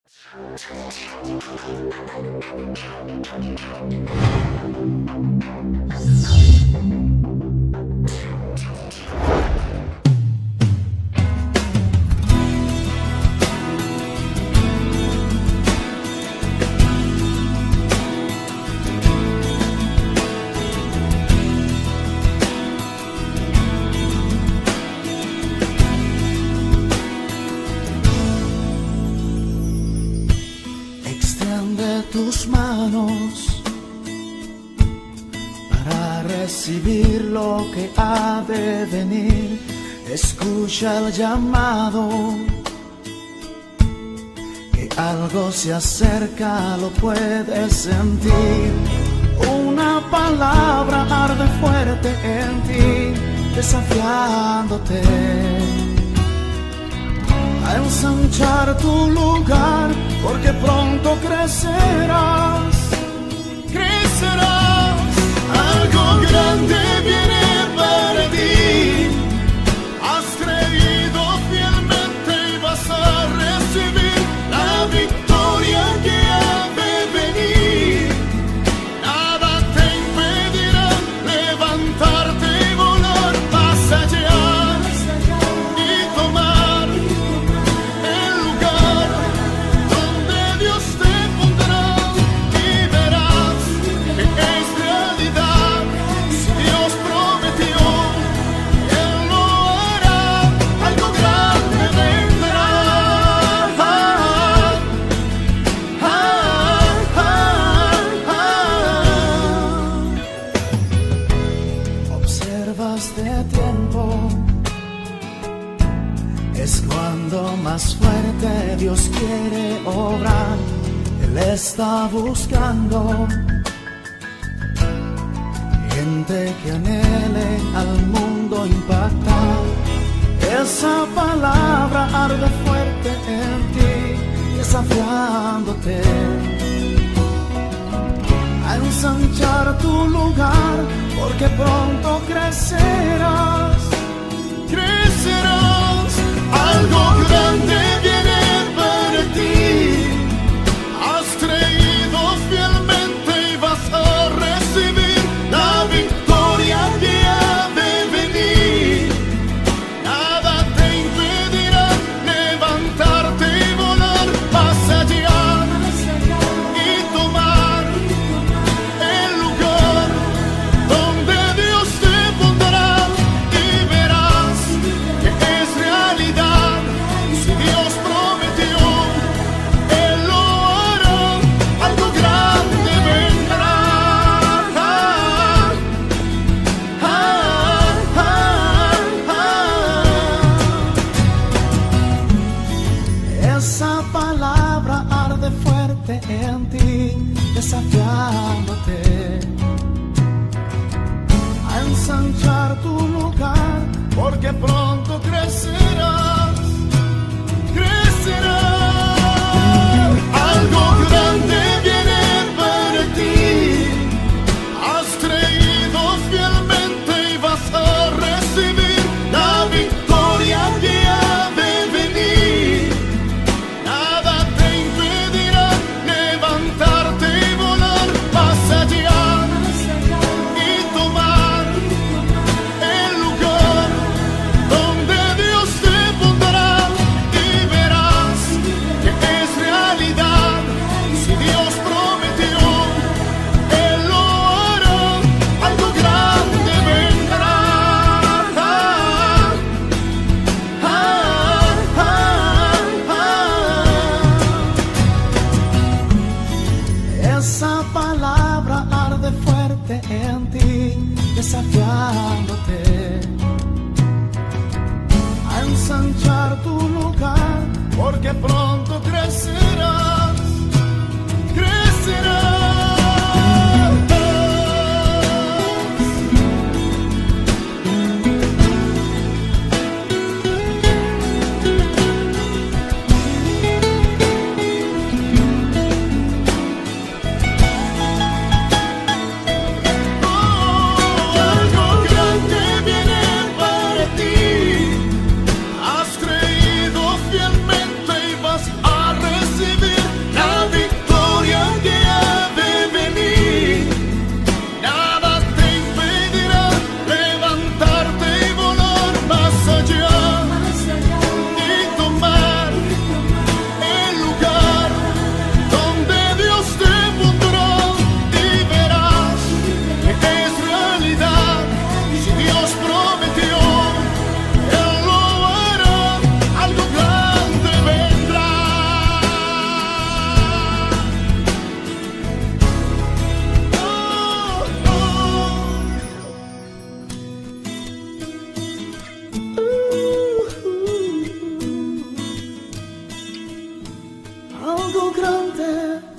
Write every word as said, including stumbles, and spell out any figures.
Extiende tus manos para recibir lo que ha de venir. Escucha el llamado, que algo se acerca, lo puedes sentir. Una palabra arde fuerte en ti, desafiándote a ensanchar tu lugar, porque pronto crecerás, crecerás. Algo grande viene para ti. Has creído fielmente y vas a recibir la victoria que ha de venir. Nada te impedirá levantarte y volar más allá y tomar el lugar donde Dios te pondrá, y verás que es realidad. Si Dios prometió, Él lo hará. Algo grande vendrá. Ah, ah, ah, ah. Observas de tiempo, es cuando más fuerte Dios quiere obrar. Él está buscando gente que anhele al mundo impactar. Esa palabra arde fuerte en ti, desafiándote a ensanchar tu lugar, porque pronto crecerás, crecerás. Algo grande viene para ti. Has creído fielmente y vas a recibir la victoria que ha de venir. Nada te impedirá levantarte y volar más allá y tomar el lugar donde Dios te pondrá, y verás que es realidad. Si Dios prometió, Él lo hará. Algo grande vendrá. Ah, ah, ah, ah. Esa palabra arde fuerte en ti, desafiándote a ensanchar tu lugar, porque pronto crecerás, crecerás. Algo grande viene para ti. Has creído fielmente y vas a recibir la victoria que ha de venir. Nada te impedirá levantarte y volar más allá y tomar el lugar donde Dios te pondrá, y verás algo grande.